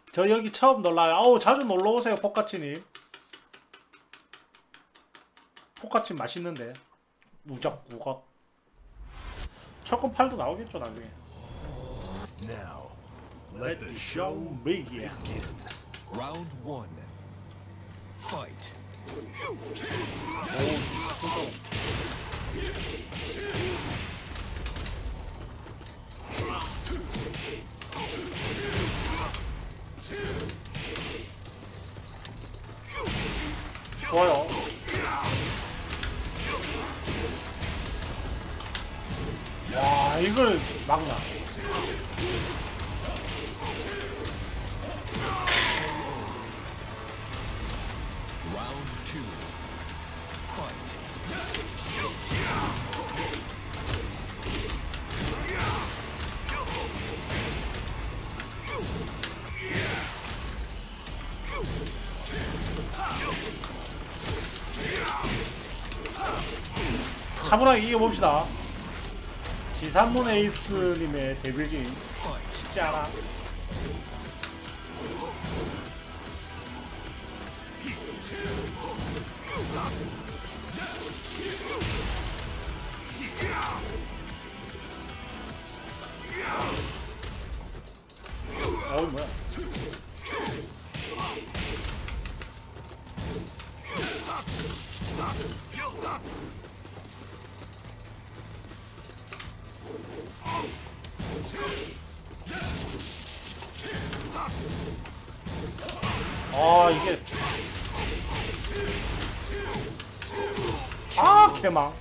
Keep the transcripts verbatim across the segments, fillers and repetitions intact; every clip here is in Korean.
저 여기 처음 놀라요. 아우 자주 놀러오세요 포카치님. 포카치 맛있는데 우작 우각. 철권 팔도 나오겠죠 나중에. Now, let the show begin. Round one. Fight. 좋아요. 와 이걸 막나. Round two. Fight. 차분하게 이겨봅시다. 지삼문 에이스님의 데빌진 Fight. 쉽지 않아. 어이 뭐야. 아 이게 아 개망.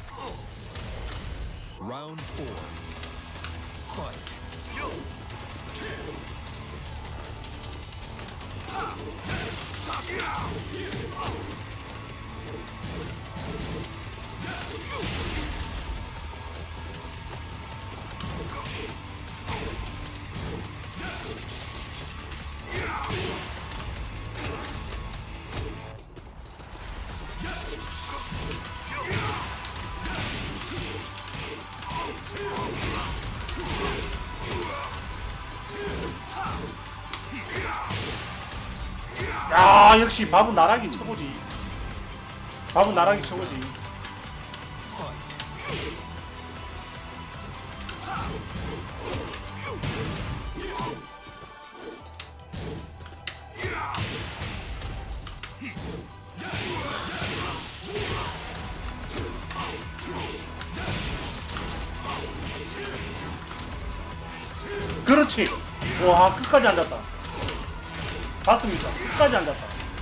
Round four. Fight. 야 역시 밥은 나락이 최고지. 밥은 나락이 최고지. Fight. 그렇지. 와 끝까지 앉았다. 봤습니까? 끝까지 앉았다.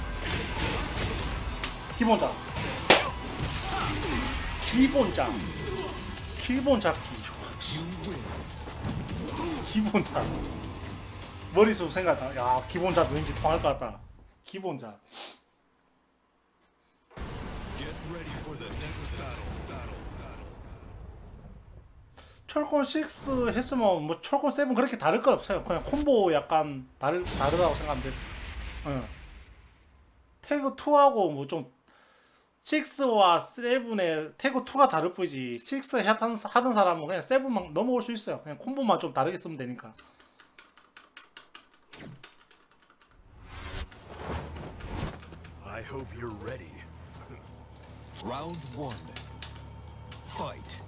기본자. 기본자. 기본 잡기. You win. 기본자. 머릿속 생각나. 야 기본자 왠지 통할 것 같다. 기본자. Get ready for the next battle. 철권 육 했으면 뭐 철권 칠 그렇게 다를 거 없어요. 그냥 콤보 약간 다르, 다르다고 생각하면 돼. 어. 태그 이하고 뭐 좀 육와 칠의 태그 이가 다를 뿐이지 육 하던, 하던 사람은 그냥 칠만 넘어올 수 있어요. 그냥 콤보만 좀 다르게 쓰면 되니까. I hope you're ready. Round one. Fight.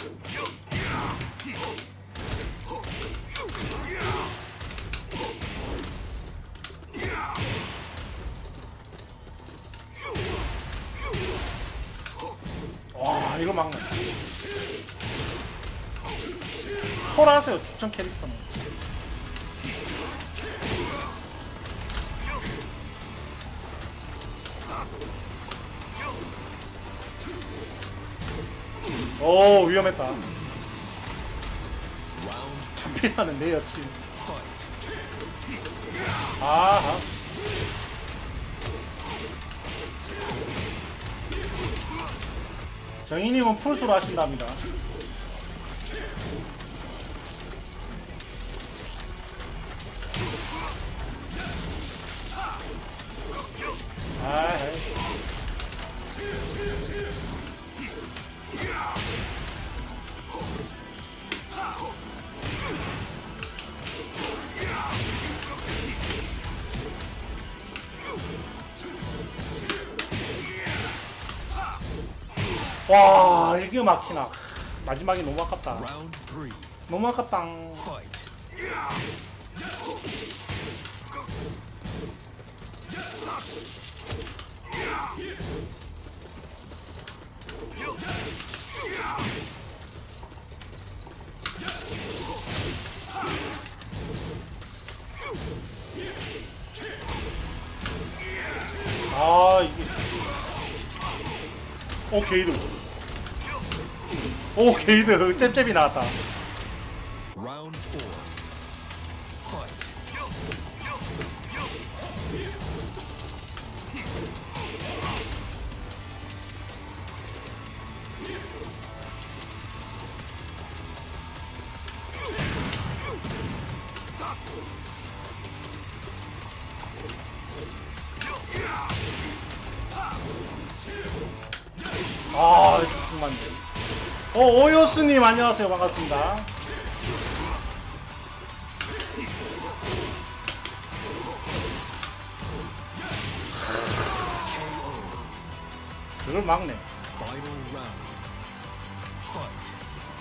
와 이거 막네. 콜하세요 추천 캐릭터는. 오 위험했다. 준비하는 내 여친. 아하. 정인님은 풀수로 하신답니다. 아이. 와 이게 막히나. 마지막이 너무 아깝다. Round three. 너무 아깝다. Fight. 아 이게 오 게이드 오 게이드 잽잽이 나왔다. Round four. Fight. 아 조금만. 어 오요스님 안녕하세요 반갑습니다. 그걸 막네. Final round. Fight.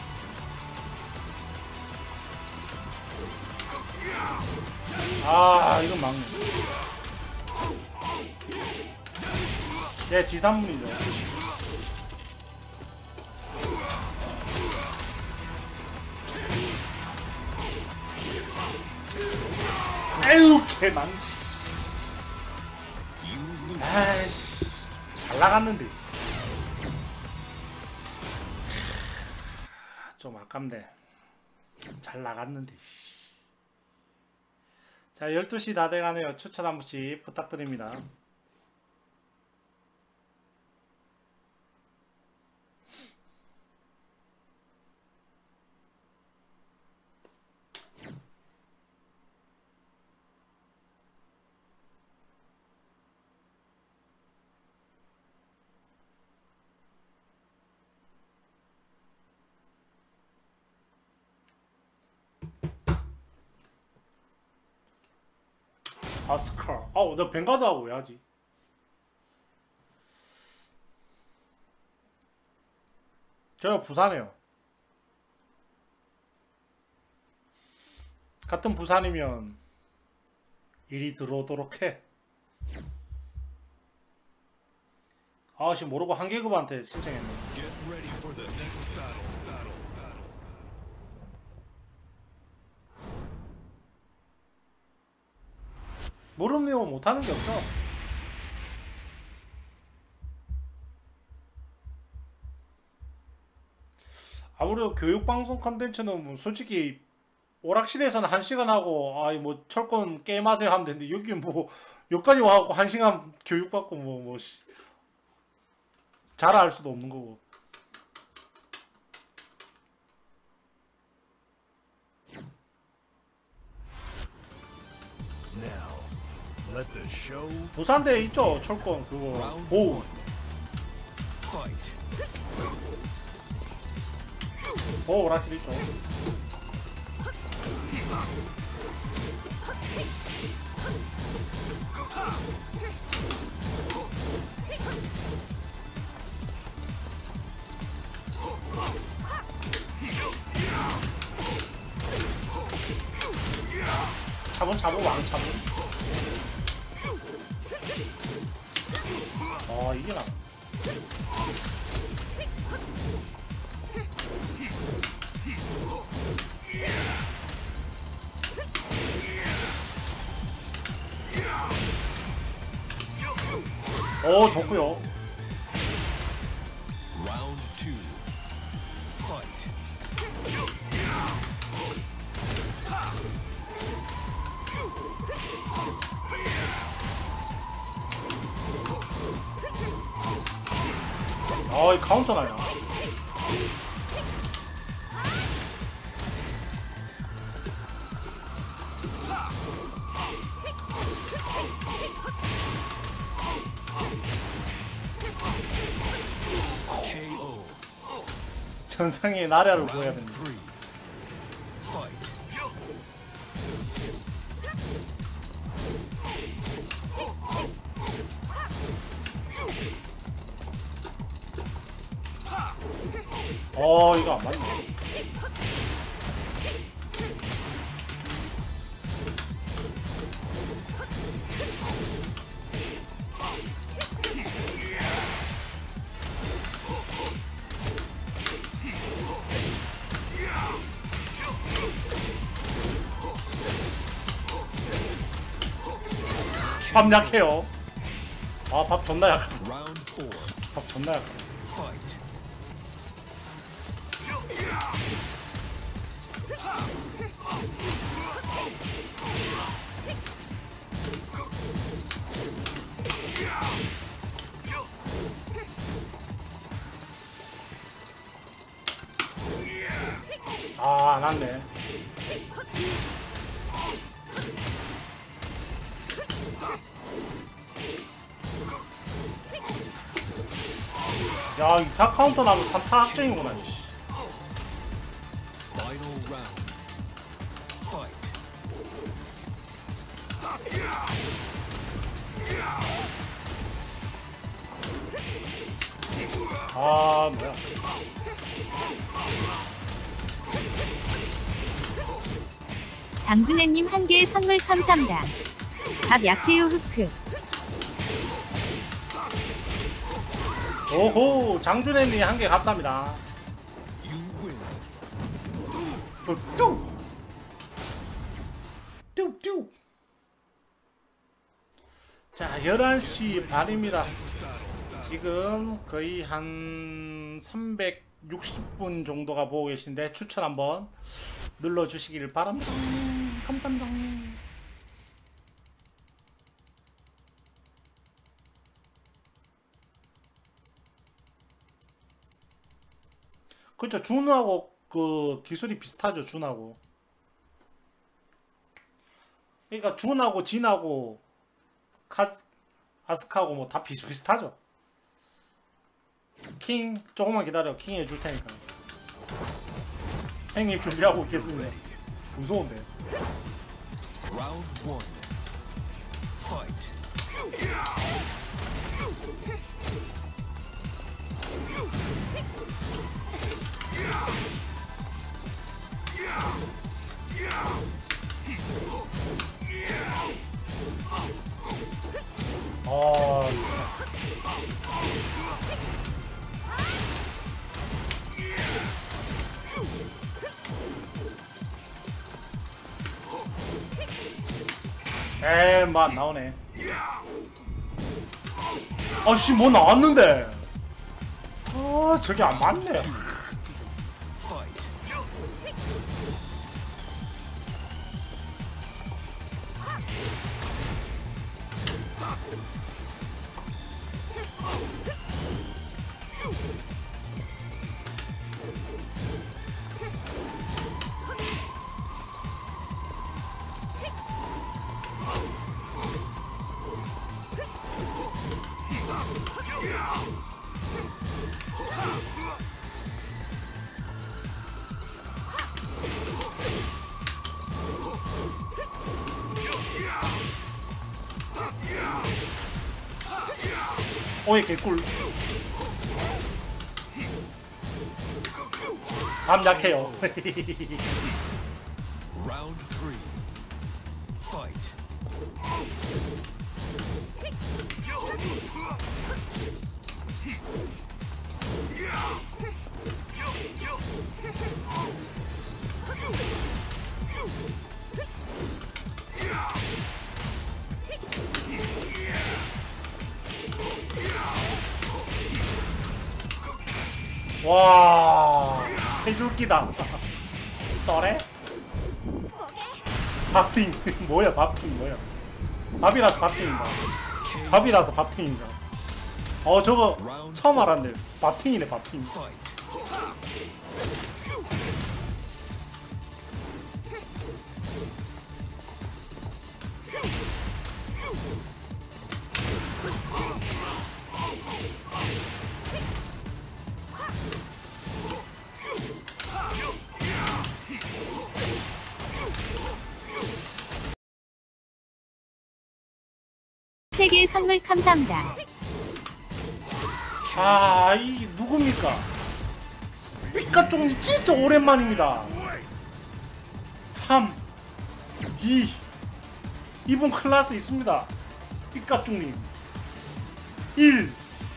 아 이건 막네. 얘 지삼문이죠. 에휴 개망. You lose. 아이씨 잘 나갔는데. 좀 아깝네. 잘 나갔는데. 자 열두 시 다 돼가네요. 추천 한 번씩 부탁드립니다. 아스카. 아우 나 벵가드 하고 해야지. 제가 부산이에요. 같은 부산이면 일이 들어오도록 해. 아씨 모르고 한계급한테 신청했네. Get ready for the next battle. Battle. Battle. 무릎 내고 못하는 게 없죠. 아무래도 교육방송 컨텐츠는 뭐 솔직히 오락실에서는 한 시간 하고 아이 뭐 철권 게임하세요 하면 되는데 여기 뭐 여기까지 와갖고 한 시간 교육받고 뭐 뭐 잘 알 수도 없는 거고. Now, let the show. 부산대에 있죠 철권 그거. Round 오 one. Fight. 오 오락실 있죠. 차분 차분 왕 차분. 어 이게 나. 오 좋고요. Round two. Fight. 어이 카운터 나요. 케이오. 전상의 나라를 보여야 Round 됩니다. three. Fight. 어 이거 안 맞네. 밥 약해요. 아 밥 존나 약하. Round four. 밥 존나 약하. Fight. 아, 안 왔네. 야, 이 타 카운터 나면 산타 확정이구나. 씨. Final round. Fight. 아, 뭐야. 장준혜님 한 개의 선물 감사합니다. 밥 약해요 흑흑. 오호, 장준혜님 한 개 감사합니다. You win. 뚜! 뚜! 자, 열한 시 반입니다. 지금 거의 한 삼백육십 분 정도가 보고 계신데 추천 한번 눌러주시길 바랍니다. 감사합니다. 그렇죠. 준하고 그 기술이 비슷하죠. 준하고. 그러니까 준하고 진하고 카 아스카하고 뭐 다 비슷비슷하죠. 킹 조금만 기다려. 킹 해줄 테니까. 형님 준비하고 있겠습니다. 무서운데. Round one. Fight. 아, 에이, 뭐 나오네. 아씨, 뭐 나왔는데? 아, 저게 안 맞네. Fight. 오이 개꿀. 감 약해요. Round three. Fight. 와, 해줄기다. 떠래? 밥팅. 뭐야, 밥팅 뭐야. 밥이라서 밥팅인가. 밥이라서 밥팅인가. 어, 저거 처음 알았네. 밥팅이네, 밥팅. Fight. 세 개의 선물 감사합니다. 아, 이 누굽니까? 삐까쫑님 진짜 오랜만입니다. 삼 이 이분 클라스 있습니다. 삐까쫑님 일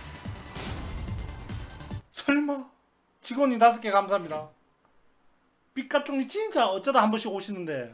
설마 직원이 다섯 개 감사합니다. 삐까쫑님 진짜 어쩌다 한 번씩 오시는데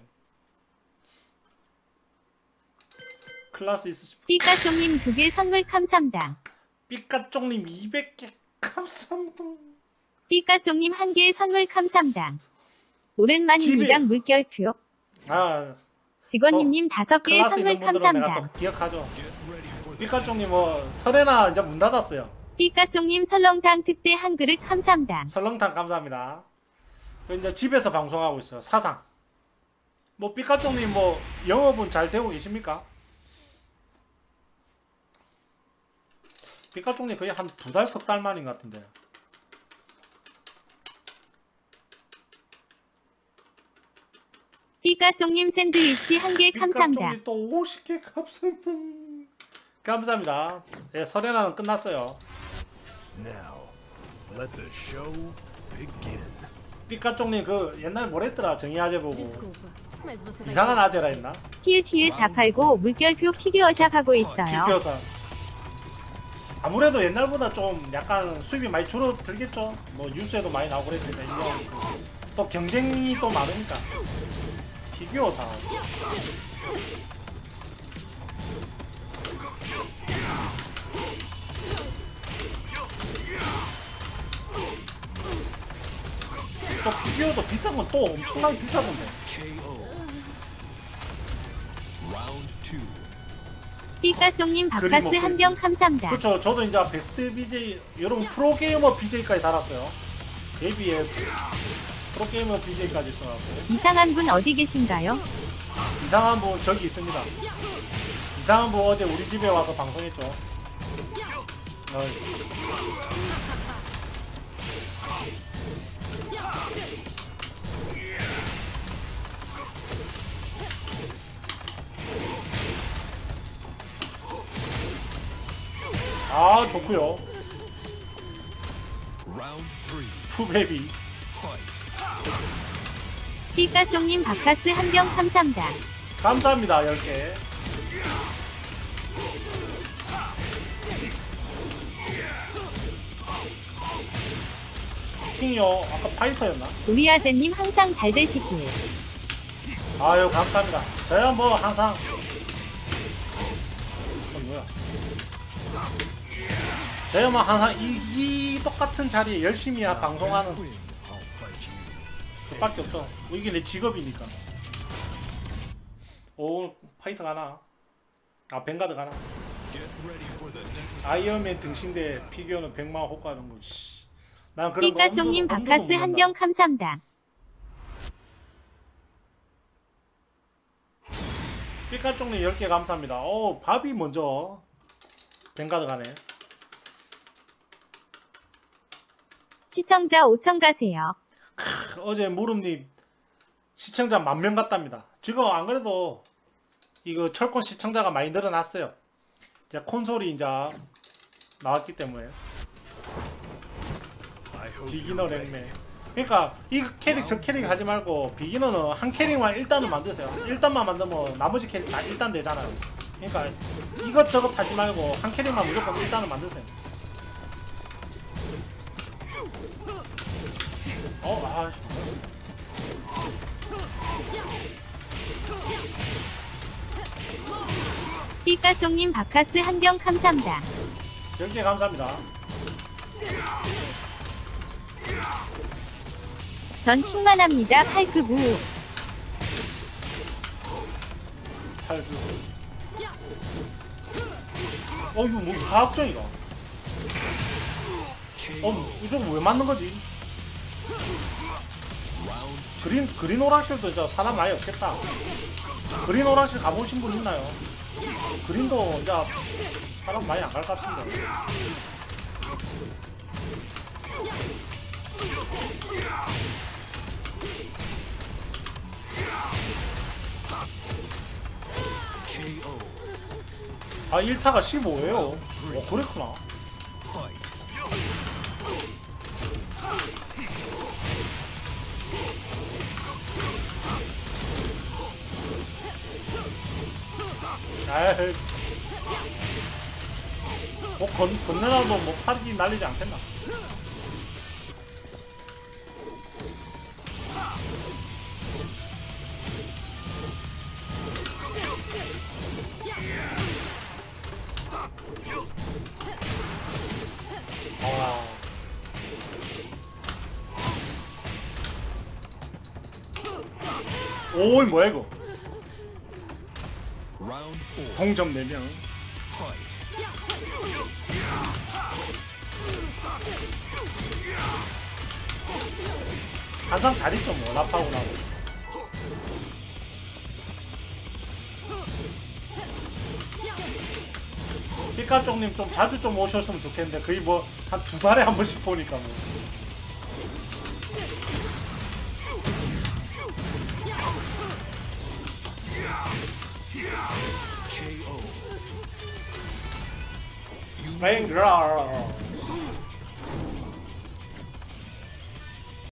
클라스 있으시면 삐까쫑님 두 개 선물 감사합니다. 삐까쫑님 이백 개 감사합니다. 삐까쫑님 한 개 선물 감사합니다. 오랜만입니다. 집에- 물결표. 아 직원님님 다섯 개 클라스 선물 있는 분들은 내가 감사합니다. 또 기억하죠. Get ready for the 삐까쫑님 뭐 설에나 이제 문 닫았어요. 삐까쫑님 설렁탕 특대 한 그릇 감사합니다. 설렁탕 감사합니다. 이제 집에서 방송하고 있어요. 사상. 뭐 삐까쫑님 뭐 영업은 잘 되고 계십니까? 삐까쫑님 거의 한 두 달 석 달 만인 것 같은데. 삐까쫑님 샌드위치 한 개 감사합니다. 삐까쫑님 또 오십 개 감사합니다. 감사합니다. 예, 설에나는 끝났어요. Now, let the show begin. 삐까쫑님 그 옛날 뭐랬더라 정의아재 보고 Desculpa, mas você vai 이상한 아재라 했나? 티읕티읕 다 팔고 물결표 피규어샵 하고 있어요. 비교사 아무래도 옛날보다 좀 약간 수입이 많이 줄어들겠죠. 뭐 뉴스에도 많이 나오고 그랬으니까 인정. 또 경쟁이 또 많으니까 피규어사 또 피규어도 비싼 건 또 엄청나게 비싸던데. K O. Round two. 삐까쫑님 그림 바카스 먹고 한 병 감사합니다. 그렇죠. 저도 이제 베스트 비제이 여러분 프로게이머 비제이까지 달았어요. 데뷔에 프로게이머 비제이까지 써갖고 이상한 분 어디 계신가요? 이상한 분 저기 있습니다. 이상한 분 어제 우리 집에 와서 방송했죠. 어이. 아 좋고요. Round three. 투베비 Fight. 삐까쫑님 바카스 한 병 감사합니다. 감사합니다. 열 개. 킹이요. 아까 파이터였나? 우리 아재님 항상 잘 되시길. 아유 감사합니다. 저야 뭐 항상 어, 뭐야? 저야 뭐 항상 이, 이 똑같은 자리에 열심히 하- 방송하는 Win. I'll fight you. 그밖에 없죠. 뭐 이게 내 직업이니까. 오 파이터 가나? 아 뱅가드 가나? Get ready for the next. 아이언맨 등신대 피규어는 백만 원 호가는 거. 씨. 난 그런 거 삐까쫑님 엄두도- 바카스 엄두도 못 한 낸다. 병 감사합니다. 삐까쫑님 열 개 감사합니다. 오 밥이 먼저 뱅가드 가네. 시청자 오천 가세요. 어제 무릎님 시청자 만 명 갔답니다. 지금 안 그래도 이거 철권 시청자가 많이 늘어났어요. 이제 콘솔이 이제 나왔기 때문에 I hope 비기너 you're ready. 랭매. 그러니까 이 캐릭 저 캐릭 하지 말고 비기너는 한 캐릭만 일단은 만드세요. 일단만 만들면 나머지 캐릭 다 일단 되잖아요. 그러니까 이것저것 하지 말고 한 캐릭만 무조건 일단은 만드세요. 어, 아, 삐까쫑님 바카스 한 병 감사합니다. 열 개 감사합니다. 전 킹만 합니다. 팔급우. 팔 어, 이거 뭐 과학적이가? 어, 이거 왜 맞는 거지? Round 그린 그린 오락실도 이제 사람 많이 없겠다. 그린 오락실 가보신 분 있나요? 그린도 이제 사람 많이 안 갈 것 같은데. K O. 아 일 타가 십오예요. 어 그랬구나. Fight. 아이. 뭐 건, 건너라도 뭐 파리 날리지 않겠나? 아. 오이 뭐야 이거? Round four. 동점 네 명. Fight. 항상 잘 있죠 뭐 랍하고 나고. 피카쪽님 좀 자주 좀 오셨으면 좋겠는데 거의 뭐 한 두 달에 한 번씩 보니까 뭐. K O. You 뱅그라.